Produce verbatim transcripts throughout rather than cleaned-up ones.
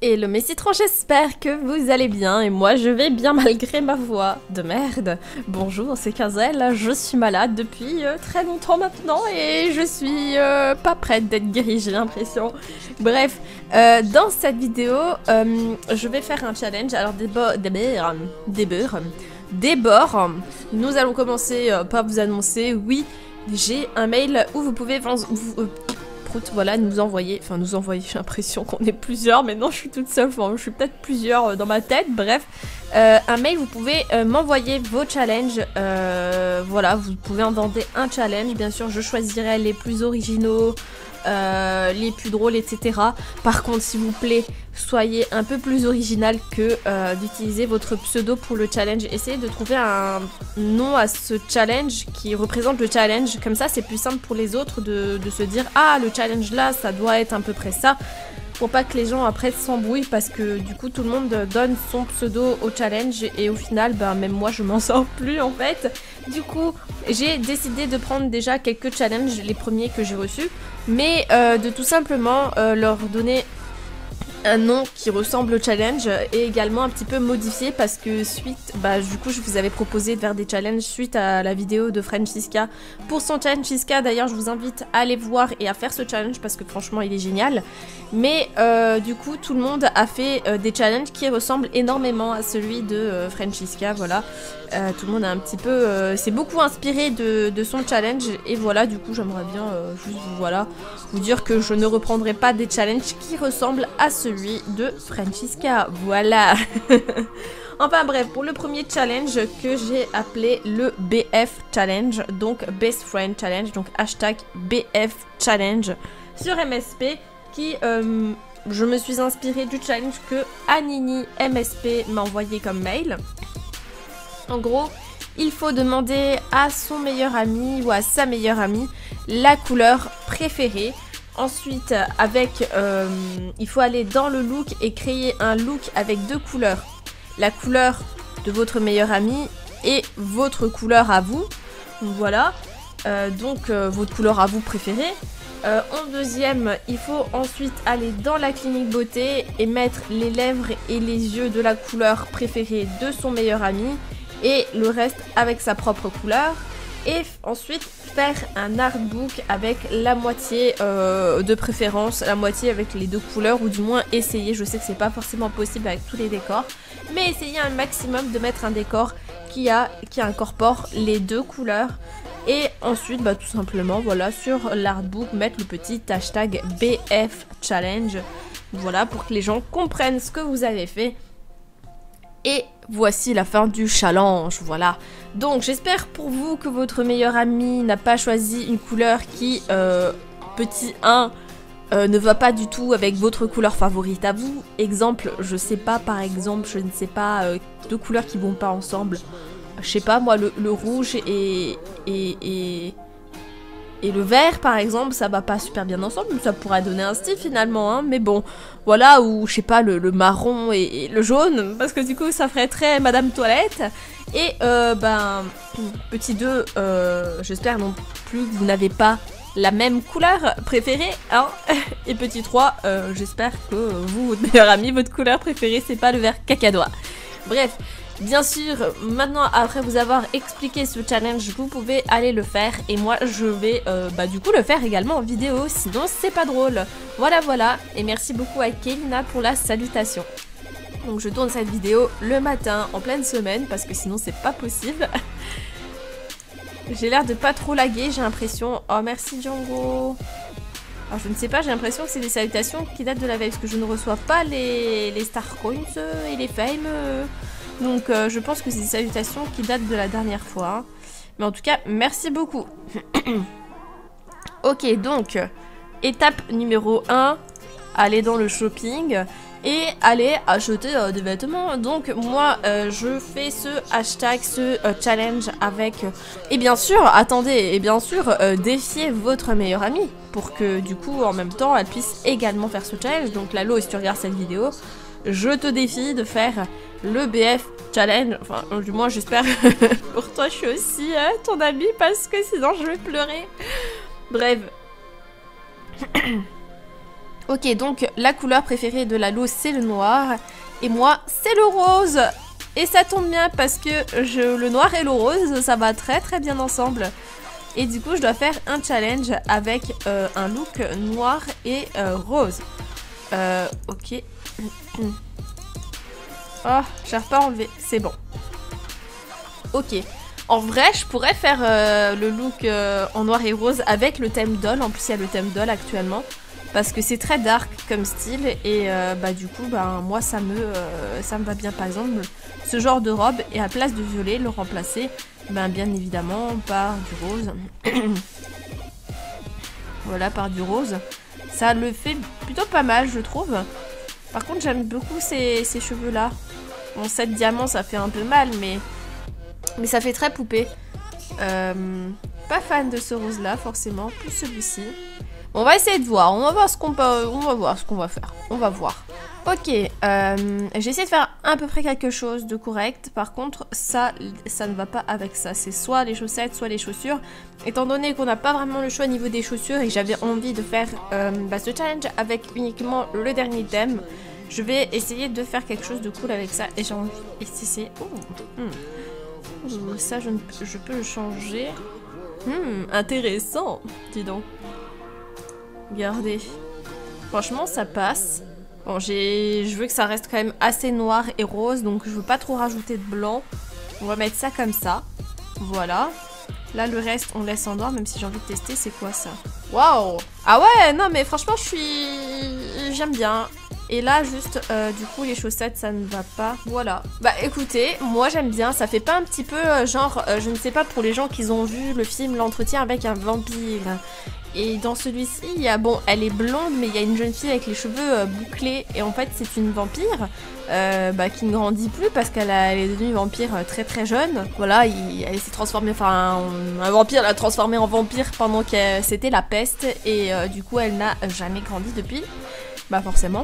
Hello mes citrons, j'espère que vous allez bien et moi je vais bien malgré ma voix de merde. Bonjour, c'est Kazel, je suis malade depuis euh, très longtemps maintenant et je suis euh, pas prête d'être guérie, j'ai l'impression. Bref, euh, dans cette vidéo, euh, je vais faire un challenge, alors des beurres, des beurres, des beurres, des bords. Nous allons commencer euh, par vous annoncer, oui, j'ai un mail où vous pouvez... Vous, euh, voilà, nous envoyer, enfin nous envoyer, j'ai l'impression qu'on est plusieurs, mais non, je suis toute seule, enfin, je suis peut-être plusieurs dans ma tête, bref, euh, un mail, vous pouvez euh, m'envoyer vos challenges, euh, voilà, vous pouvez inventer un challenge, bien sûr, je choisirai les plus originaux, euh, les plus drôles, et cetera. Par contre, s'il vous plaît, soyez un peu plus original que euh, d'utiliser votre pseudo pour le challenge. Essayez de trouver un nom à ce challenge qui représente le challenge. Comme ça, c'est plus simple pour les autres de, de se dire « Ah, le challenge là, ça doit être à peu près ça ». Pour pas que les gens après s'embrouillent parce que du coup tout le monde donne son pseudo au challenge et au final ben même moi je m'en sors plus en fait. Du coup j'ai décidé de prendre déjà quelques challenges, les premiers que j'ai reçus, mais euh, de tout simplement euh, leur donner un nom qui ressemble au challenge et également un petit peu modifié parce que suite, bah du coup je vous avais proposé de faire des challenges suite à la vidéo de Francisca pour son challenge Chiska. D'ailleurs je vous invite à aller voir et à faire ce challenge parce que franchement il est génial. Mais euh, du coup tout le monde a fait euh, des challenges qui ressemblent énormément à celui de euh, Francisca, voilà. Euh, tout le monde a un petit peu, euh, c'est beaucoup inspiré de, de son challenge et voilà, du coup j'aimerais bien euh, juste voilà, vous dire que je ne reprendrai pas des challenges qui ressemblent à celui de Francisca, voilà. Enfin bref, pour le premier challenge que j'ai appelé le B F Challenge, donc Best Friend Challenge, donc hashtag B F Challenge sur M S P, qui euh, je me suis inspirée du challenge que Anini M S P m'a envoyé comme mail. En gros, il faut demander à son meilleur ami ou à sa meilleure amie la couleur préférée. Ensuite, avec, euh, il faut aller dans le look et créer un look avec deux couleurs. La couleur de votre meilleur ami et votre couleur à vous. Voilà, euh, donc euh, votre couleur à vous préférée. Euh, en deuxième, il faut ensuite aller dans la clinique beauté et mettre les lèvres et les yeux de la couleur préférée de son meilleur ami. Et le reste avec sa propre couleur. Et ensuite faire un artbook avec la moitié euh, de préférence, la moitié avec les deux couleurs, ou du moins essayer, je sais que c'est pas forcément possible avec tous les décors, mais essayez un maximum de mettre un décor qui, a, qui incorpore les deux couleurs. Et ensuite bah, tout simplement voilà, sur l'artbook mettre le petit hashtag B F Challenge, voilà, pour que les gens comprennent ce que vous avez fait. Et voici la fin du challenge, voilà. Donc j'espère pour vous que votre meilleur ami n'a pas choisi une couleur qui, euh, petit un, euh, ne va pas du tout avec votre couleur favorite à vous. Exemple, je sais pas, par exemple, je ne sais pas, euh, deux couleurs qui vont pas ensemble. Je sais pas, moi, le, le rouge et, et, et, et le vert, par exemple, ça va pas super bien ensemble. Ça pourrait donner un style finalement, hein, mais bon, voilà, ou je sais pas, le, le marron et, et le jaune, parce que du coup, ça ferait très Madame Toilette. Et, euh, ben, petit deux, euh, j'espère non plus que vous n'avez pas la même couleur préférée, hein. Et petit trois, euh, j'espère que vous, votre meilleur ami, votre couleur préférée, c'est pas le vert cacadois. Bref. Bien sûr, maintenant, après vous avoir expliqué ce challenge, vous pouvez aller le faire. Et moi, je vais euh, bah, du coup le faire également en vidéo, sinon c'est pas drôle. Voilà, voilà. Et merci beaucoup à Kelina pour la salutation. Donc je tourne cette vidéo le matin, en pleine semaine, parce que sinon c'est pas possible. J'ai l'air de pas trop laguer, j'ai l'impression. Oh, merci Django. Alors je ne sais pas, j'ai l'impression que c'est des salutations qui datent de la veille, parce que je ne reçois pas les, les Star Coins et les Fame. Euh... Donc euh, je pense que c'est des salutations qui datent de la dernière fois. Hein. Mais en tout cas, merci beaucoup. Ok, donc, étape numéro un, aller dans le shopping et aller acheter euh, des vêtements. Donc moi, euh, je fais ce hashtag, ce euh, challenge avec... Euh, et bien sûr, attendez, et bien sûr, euh, défiez votre meilleure amie pour que du coup, en même temps, elle puisse également faire ce challenge. Donc Lalo, si tu regardes cette vidéo, je te défie de faire le B F Challenge, enfin du moins j'espère pour toi je suis aussi euh, ton ami parce que sinon je vais pleurer. Bref. Ok, donc la couleur préférée de Lalo, c'est le noir. Et moi, c'est le rose. Et ça tombe bien parce que je, le noir et le rose, ça va très très bien ensemble. Et du coup, je dois faire un challenge avec euh, un look noir et euh, rose. Euh, ok. Oh, j'arrive pas à enlever. C'est bon. Ok. En vrai, je pourrais faire euh, le look euh, en noir et rose avec le thème doll. En plus, il y a le thème doll actuellement. Parce que c'est très dark comme style. Et euh, bah du coup, bah, moi, ça me, euh, ça me va bien. Par exemple, ce genre de robe. Et à place de violet, le remplacer, ben, bien évidemment, par du rose. Voilà, par du rose. Ça le fait plutôt pas mal, je trouve. Par contre, j'aime beaucoup ces, ces cheveux-là. Bon, sept diamants, ça fait un peu mal, mais... Mais ça fait très poupée. Euh, pas fan de ce rose-là, forcément. Plus celui-ci. Bon, on va essayer de voir. On va voir ce qu'on peut... On va voir ce qu'on va faire. On va voir. Ok. Euh, j'ai essayé de faire à peu près quelque chose de correct. Par contre, ça, ça ne va pas avec ça. C'est soit les chaussettes, soit les chaussures. Étant donné qu'on n'a pas vraiment le choix au niveau des chaussures et que j'avais envie de faire euh, bah, ce challenge avec uniquement le dernier thème, je vais essayer de faire quelque chose de cool avec ça. Et j'ai envie d'essayer... Oh, hmm. Ça, je, ne, je peux le changer. Hmm, intéressant. Dis donc. Regardez. Franchement, ça passe. Bon, j'ai, je veux que ça reste quand même assez noir et rose, donc je veux pas trop rajouter de blanc. On va mettre ça comme ça. Voilà. Là, le reste, on laisse en noir, même si j'ai envie de tester. C'est quoi ça? Waouh! Ah ouais, non, mais franchement, je suis... J'aime bien. Et là, juste, euh, du coup, les chaussettes, ça ne va pas. Voilà. Bah, écoutez, moi, j'aime bien. Ça fait pas un petit peu, euh, genre, euh, je ne sais pas, pour les gens qui ont vu le film L'Entretien avec un vampire. Et dans celui-ci, il y a, bon, elle est blonde, mais il y a une jeune fille avec les cheveux euh, bouclés. Et en fait, c'est une vampire euh, bah, qui ne grandit plus parce qu'elle elle est devenue vampire euh, très très jeune. Voilà, il, elle s'est transformée, enfin, un, un vampire l'a transformée en vampire pendant que c'était la peste. Et euh, du coup, elle n'a jamais grandi depuis. Bah, forcément.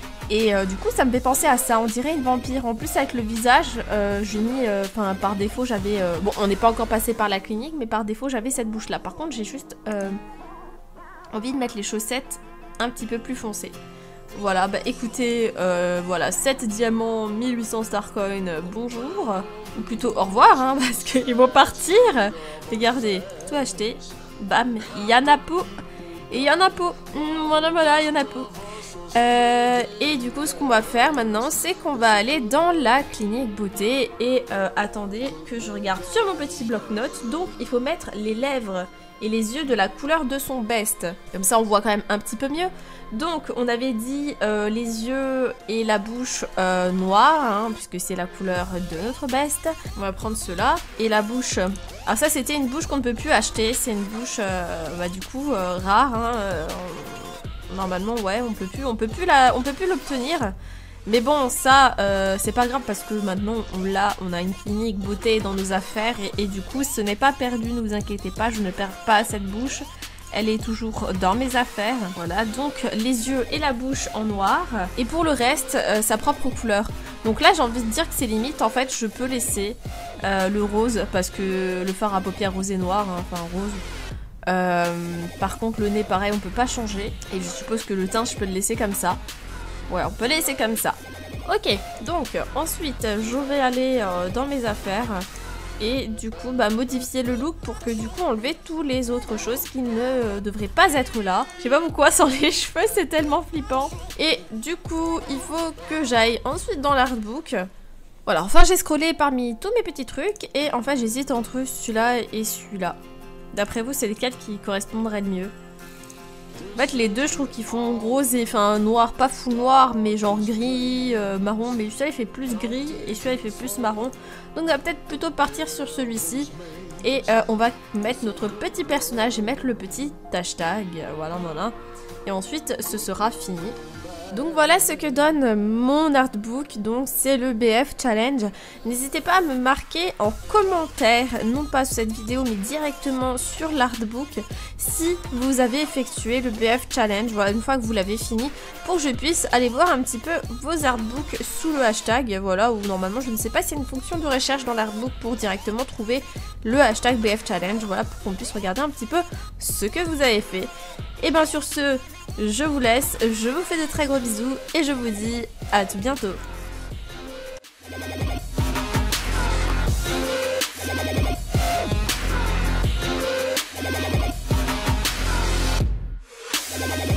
Et euh, du coup, ça me fait penser à ça. On dirait une vampire. En plus, avec le visage, euh, j'ai mis, enfin, euh, par défaut, j'avais... Euh, bon, on n'est pas encore passé par la clinique, mais par défaut, j'avais cette bouche-là. Par contre, j'ai juste... Euh, envie de mettre les chaussettes un petit peu plus foncées. Voilà, bah écoutez, euh, voilà, sept diamants, mille huit cents starcoins, bonjour. Ou plutôt au revoir, hein, parce qu'ils vont partir. Regardez, tout acheté. Bam, il y en a peu. Et il y en a peu. Voilà, voilà, il y en a peu. Euh, et du coup, ce qu'on va faire maintenant, c'est qu'on va aller dans la clinique beauté. Et euh, attendez que je regarde sur mon petit bloc-notes. Donc, il faut mettre les lèvres et les yeux de la couleur de son best. Comme ça, on voit quand même un petit peu mieux. Donc, on avait dit euh, les yeux et la bouche euh, noire, hein, puisque c'est la couleur de notre best. On va prendre cela. Et la bouche... Alors ça, c'était une bouche qu'on ne peut plus acheter. C'est une bouche, euh, bah, du coup, euh, rare. Hein, euh, normalement, ouais, on peut plus, on peut plus la, on peut plus l'obtenir. Mais bon, ça, euh, c'est pas grave parce que maintenant, on l'a, on a une clinique beauté dans nos affaires et, et du coup, ce n'est pas perdu, ne vous inquiétez pas, je ne perds pas cette bouche. Elle est toujours dans mes affaires. Voilà, donc les yeux et la bouche en noir. Et pour le reste, euh, sa propre couleur. Donc là, j'ai envie de dire que c'est limite, en fait, je peux laisser euh, le rose parce que le fard à paupières rose et noir, hein, enfin rose. Euh, par contre, le nez, pareil, on peut pas changer. Et je suppose que le teint, je peux le laisser comme ça. Ouais, on peut laisser comme ça. Ok, donc ensuite je vais aller euh, dans mes affaires et du coup bah, modifier le look pour que du coup enlever toutes les autres choses qui ne euh, devraient pas être là. Je sais pas pourquoi sans les cheveux, c'est tellement flippant. Et du coup il faut que j'aille ensuite dans l'artbook. Voilà, enfin j'ai scrollé parmi tous mes petits trucs et en fait j'hésite entre celui-là et celui-là. D'après vous, c'est lequel qui correspondrait le mieux? En fait, les deux, je trouve qu'ils font rose et enfin noir, pas fou noir, mais genre gris, euh, marron. Mais celui-là, il fait plus gris et celui-là, il fait plus marron. Donc, on va peut-être plutôt partir sur celui-ci. Et euh, on va mettre notre petit personnage et mettre le petit hashtag. Voilà, voilà. Et ensuite, ce sera fini. Donc voilà ce que donne mon artbook, donc c'est le B F Challenge. N'hésitez pas à me marquer en commentaire, non pas sur cette vidéo mais directement sur l'artbook, si vous avez effectué le B F Challenge, voilà, une fois que vous l'avez fini, pour que je puisse aller voir un petit peu vos artbooks sous le hashtag, voilà, ou normalement je ne sais pas s'il y a une fonction de recherche dans l'artbook pour directement trouver le hashtag B F Challenge, voilà, pour qu'on puisse regarder un petit peu ce que vous avez fait. Et bien sur ce, je vous laisse, je vous fais de très gros bisous et je vous dis à tout bientôt. We'll be right back.